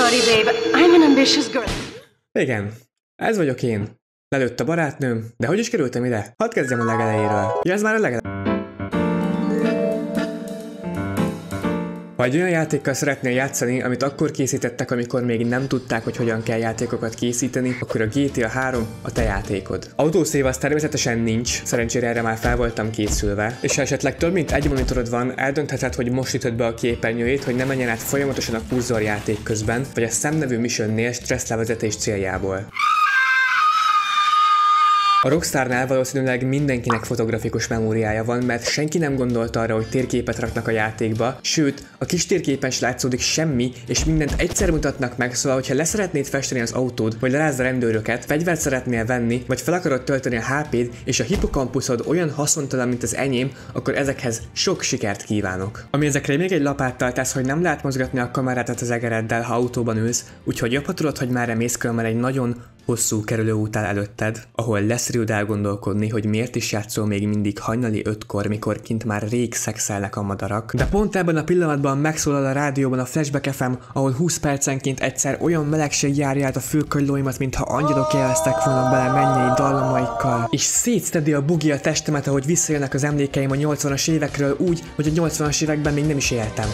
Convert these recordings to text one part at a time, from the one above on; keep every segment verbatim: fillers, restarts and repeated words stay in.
sorry, babe. I'm an ambitious girl. Igen, ez vagyok én. Lelőtt a barátnőm, de hogy is kerültem ide? Hadd kezdjem a legelejéről. Ja, ez már a legelejéről. Ha egy olyan játékkal szeretnél játszani, amit akkor készítettek, amikor még nem tudták, hogy hogyan kell játékokat készíteni, akkor a G T A három a te játékod. Autószév az természetesen nincs, szerencsére erre már fel voltam készülve, és ha esetleg több mint egy monitorod van, eldöntheted, hogy most ütöd be a képernyőjét, hogy ne menjen át folyamatosan a kurzor játék közben, vagy a szemnevű missionnél stresszlevezetés céljából. A Rockstarnál valószínűleg mindenkinek fotografikus memóriája van, mert senki nem gondolt arra, hogy térképet raknak a játékba, sőt, a kis térképen se látszódik semmi, és mindent egyszer mutatnak meg, szóval, hogyha leszeretnéd festeni az autód, vagy lerázd a rendőröket, fegyvert szeretnél venni, vagy fel akarod tölteni a há pét, és a hippokampuszod olyan haszontalan, mint az enyém, akkor ezekhez sok sikert kívánok. Ami ezekre még egy lapáttal tesz, hogy nem lehet mozgatni a kamerát az egereddel, ha autóban ülsz, úgyhogy jobb, ha tudod, hogy merre mész, különben egy nagyon hosszú kerülőút áll előtted, ahol lesz időd elgondolkodni, hogy miért is játszol még mindig hajnali ötkor, mikor kint már rég szexelnek a madarak. De pont ebben a pillanatban megszólal a rádióban a Flashback ef em, ahol húsz percenként egyszer olyan melegség járja át a fülkagylóimat, mintha angyalok jeleztek volna bele mennyei dallamaikkal. És szétszedi a bugi a testemet, ahogy visszajönnek az emlékeim a nyolcvanas évekről úgy, hogy a nyolcvanas években még nem is éltem.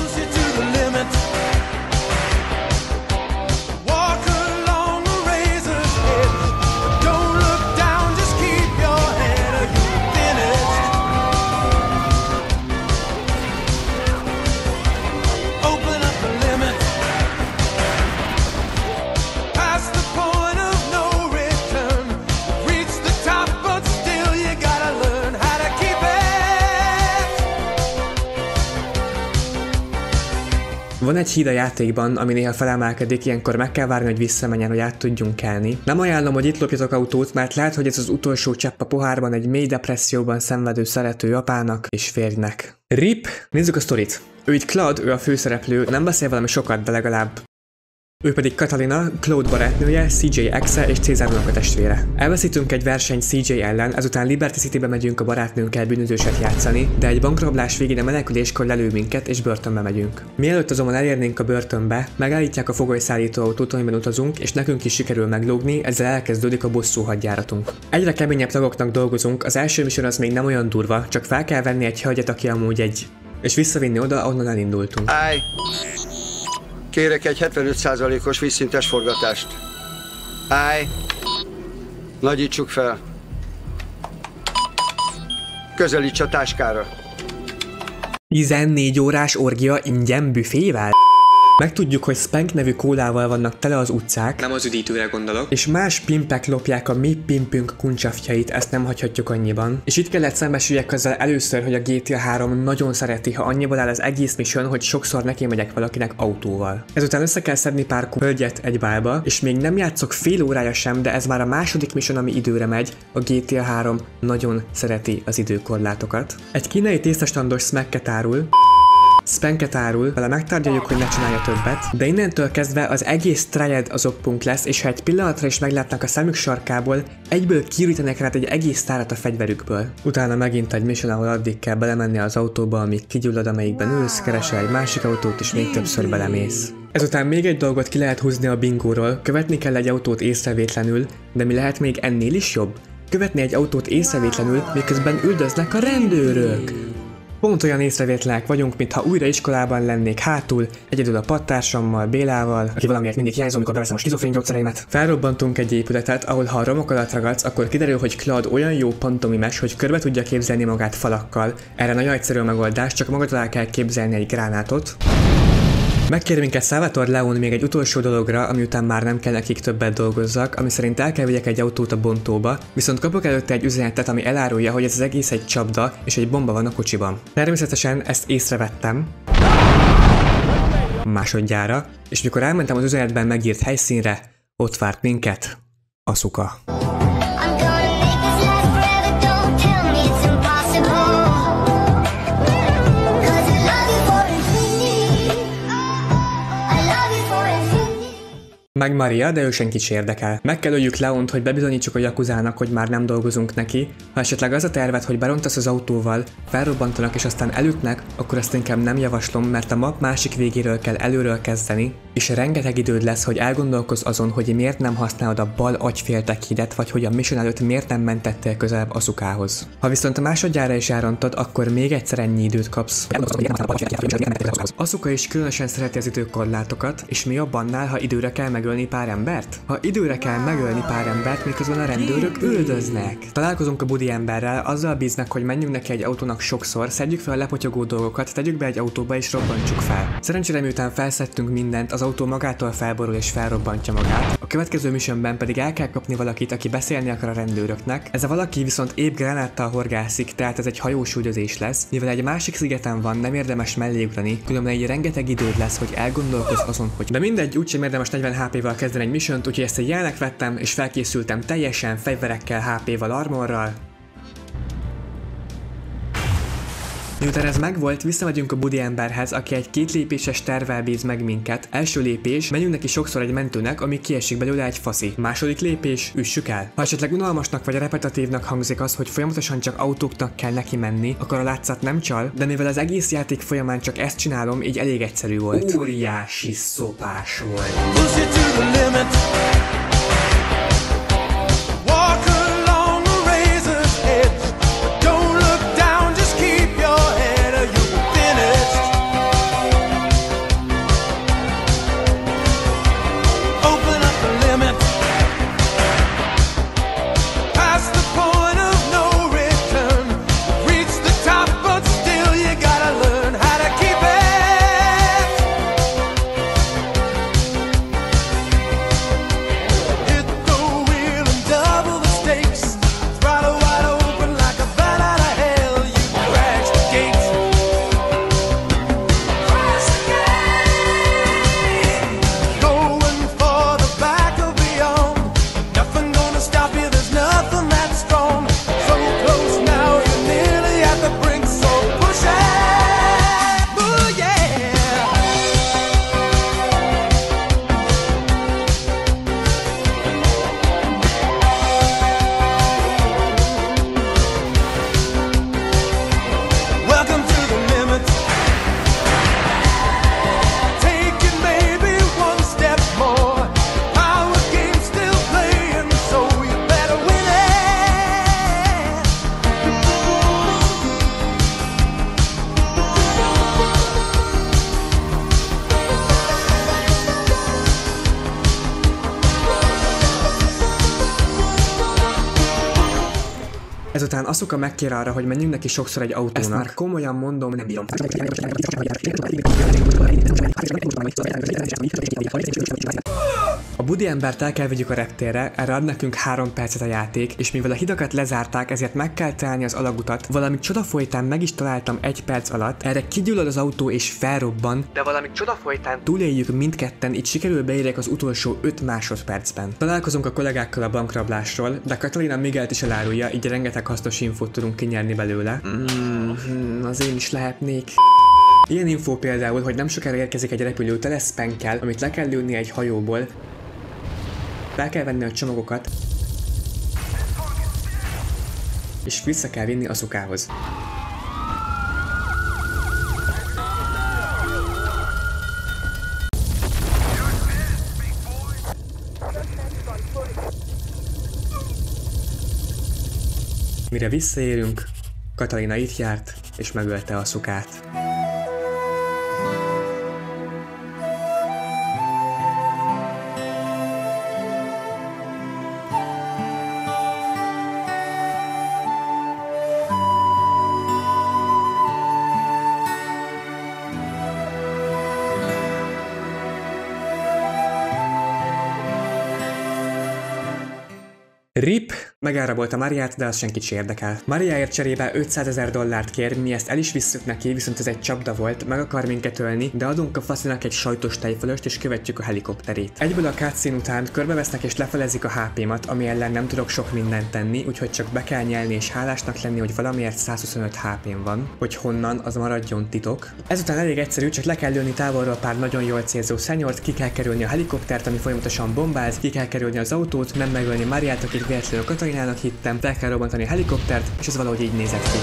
Van egy híd a játékban, ami néha felemelkedik, ilyenkor meg kell várni, hogy visszamenjen, hogy át tudjunk kelni. Nem ajánlom, hogy itt lopjatok autót, mert lehet, hogy ez az utolsó csepp a pohárban egy mély depresszióban szenvedő szerető apának és férjnek. Rip, nézzük a sztorit. Ő itt Claude, ő a főszereplő, nem beszél valami sokat, de legalább. Ő pedig Catalina, Claude barátnője, cé jé exe és César unokatestvére. Elveszítünk egy versenyt cé jé ellen, ezután Liberty Citybe megyünk a barátnőnkkel bűnözőset játszani, de egy bankrablás végén a meneküléskor lelő minket és börtönbe megyünk. Mielőtt azonban elérnénk a börtönbe, megállítják a fogolyszállító autót, amiben utazunk, és nekünk is sikerül meglógni, ezzel elkezdődik a bosszú hadjáratunk. Egyre keményebb tagoknak dolgozunk, az első mission az még nem olyan durva, csak fel kell venni egy hölgyet, aki amúgy egy... és visszavinni oda, ahonnan elindultunk. Állj! Kérek egy hetvenöt százalékos vízszintes forgatást. Állj! Nagyítsuk fel. Közelíts a táskára. tizennégy órás orgia ingyen büfével? Megtudjuk, hogy Spank nevű kólával vannak tele az utcák, nem az üdítőre gondolok, és más pimpek lopják a mi pimpünk kuncsafjait, ezt nem hagyhatjuk annyiban. És itt kellett szembesüljek azzal először, hogy a G T A három nagyon szereti, ha annyiból áll az egész mission, hogy sokszor neki megyek valakinek autóval. Ezután össze kell szedni pár hölgyet egy bálba, és még nem játszok fél órája sem, de ez már a második mission, ami időre megy. A G T A három nagyon szereti az időkorlátokat. Egy kínai tésztastandos smacket árul, Spanket árul, vele megtárgyaljuk, hogy ne csinálja többet, de innentől kezdve az egész triad az oppunk lesz, és ha egy pillanatra is meglátnak a szemük sarkából, egyből kiürítenek rád egy egész tárat a fegyverükből. Utána megint egy mission, ahol addig kell belemenni az autóba, amíg kigyullad, amelyikben ülsz, keresel egy másik autót, és még többször belemész. Ezután még egy dolgot ki lehet húzni a bingóról, követni kell egy autót észrevétlenül, de mi lehet még ennél is jobb? Követni egy autót észrevétlenül, miközben üldöznek a rendőrök! Pont olyan észrevétlenek vagyunk, mintha újra iskolában lennék hátul, egyedül a pattársammal, Bélával, aki valamiért mindig hiányzom, amikor beveszem a skizofrén gyógyszereimet. Felrobbantunk egy épületet, ahol ha a romok alatt ragadsz, akkor kiderül, hogy Claude olyan jó pantomimes, hogy körbe tudja képzelni magát falakkal. Erre nagyon egyszerű a megoldás, csak magad alá kell képzelni egy gránátot. Megkér minket Salvatore Leon még egy utolsó dologra, ami után már nem kell nekik többet dolgozzak, ami szerint el kell vigyek egy autót a bontóba, viszont kapok előtte egy üzenetet, ami elárulja, hogy ez az egész egy csapda, és egy bomba van a kocsiban. Természetesen ezt észrevettem másodjára, és mikor elmentem az üzenetben megírt helyszínre, ott várt minket Asuka. Meg Maria, de ő senkit se érdekel. Meg kell öljük Leont, hogy bebizonyítsuk a Yakuzának, hogy már nem dolgozunk neki. Ha esetleg az a tervet, hogy berontasz az autóval, felrobbantanak és aztán elütnek, akkor azt inkább nem javaslom, mert a map másik végéről kell előről kezdeni, és rengeteg időd lesz, hogy elgondolkozz azon, hogy miért nem használod a bal agyféltek hidet, vagy hogy a mission előtt miért nem mentettél közelebb Asukához. Ha viszont a másodjára is elrontod, akkor még egyszer ennyi időt kapsz. Asuka is különösen szereti az időkorlátokat, és mi jobb annál, ha időre kell megölni pár embert? Ha időre kell megölni pár embert, miközben a rendőrök üldöznek. Találkozunk a budi emberrel, azzal bíznak, hogy menjünk neki egy autónak sokszor, szedjük fel a lepotyogó dolgokat, tegyük be egy autóba és robbantsuk fel. Szerencsére miután felszedtünk mindent, az autó magától felborul és felrobbantja magát. A következő missionben pedig el kell kapni valakit, aki beszélni akar a rendőröknek. Ez a valaki viszont épp granáttal horgászik, tehát ez egy hajós üldözés lesz. Mivel egy másik szigeten van, nem érdemes melléugrani, különben egy rengeteg időd lesz, hogy elgondolkozz azon, hogy de mindegy, úgysem érdemes negyven há pével kezdeni egy missiont, úgyhogy ezt egy jelnek vettem, és felkészültem teljesen fegyverekkel, há pével, armorral. Miután ez megvolt, visszamegyünk a budi emberhez, aki egy két lépéses tervvel bíz meg minket. Első lépés, menjünk neki sokszor egy mentőnek, ami kiesik belőle egy faszi. Második lépés, üssük el. Ha esetleg unalmasnak vagy repetatívnak hangzik az, hogy folyamatosan csak autóknak kell neki menni, akkor a látszat nem csal, de mivel az egész játék folyamán csak ezt csinálom, így elég egyszerű volt. Óriási szopás volt. Ezután Asuka megkér arra, hogy menjünk neki sokszor egy autónak. Ezt már komolyan mondom, nem bírom. A budi embert el kell vigyük a reptérre, erre ad nekünk három percet a játék, és mivel a hidakat lezárták, ezért meg kell találni az alagutat, valami csoda folytán meg is találtam egy perc alatt, erre kigyullad az autó és felrobban, de valami csoda folytán túléljük mindketten, így sikerül beérjek az utolsó öt másodpercben. Találkozunk a kollégákkal a bankrablásról, de Katalina Miguelt is elárulja, így rengeteg hasznos infót tudunk kinyerni belőle. Mm, az én is lehetnék. Ilyen infó például, hogy nem sokára érkezik egy repülő tele Spankkel, amit le kell lőni egy hajóból, fel kell venni a csomagokat, és vissza kell vinni Asukához. Mire visszaérünk, Katalina itt járt, és megölte Asukát. Rip megárabolta Mariát, de az senkit se érdekel. Mariáért cserébe ötszázezer dollárt kér, mi ezt el is visszük neki, viszont ez egy csapda volt, meg akar minket ölni, de adunk a faszinak egy sajtos tejfölöst és követjük a helikopterét. Egyből a cutscene után körbevesznek és lefelezik a há pémat, ami ellen nem tudok sok mindent tenni, úgyhogy csak be kell nyelni és hálásnak lenni, hogy valamiért száz huszonöt há pém van, hogy honnan, az maradjon titok. Ezután elég egyszerű, csak le kell lőni távolról pár nagyon jól célzó szenyort, ki kell kerülni a helikoptert, ami folyamatosan bombáz, ki kell kerülni az autót, nem megölni Mariát, akit véletlenül Katarinának hittem, fel kell robbantani a helikoptert, és ez valahogy így nézett ki.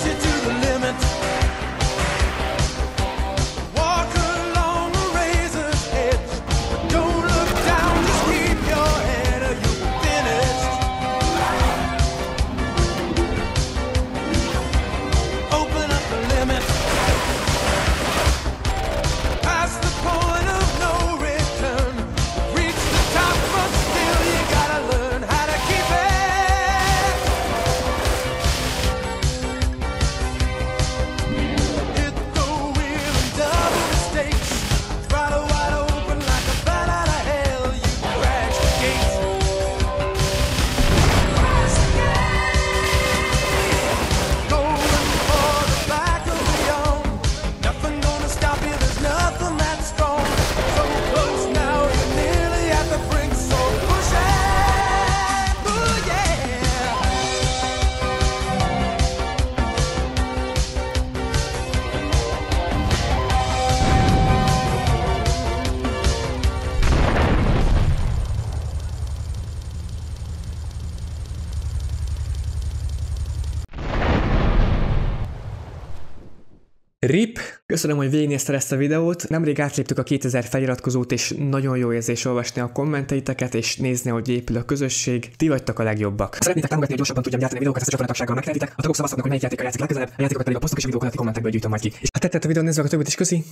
Rip, köszönöm, hogy végignézted ezt a videót. Nemrég átléptük a kétezer feliratkozót, és nagyon jó érzés olvasni a kommenteiteket, és nézni, hogy épül a közösség. Ti vagytok a legjobbak. Ha szeretnétek támogatni, hogy gyorsabban tudjam gyártani videókat, ezt a csatornatagsággal megtehetitek. A tagok szavazhatnak, hogy melyik játékkal játszik legközelebb, a játékokat pedig a posztok és a videó alatti kommentekből gyűjtöm majd ki. És ha tetszett a videó, nézzük a többit is, köszi!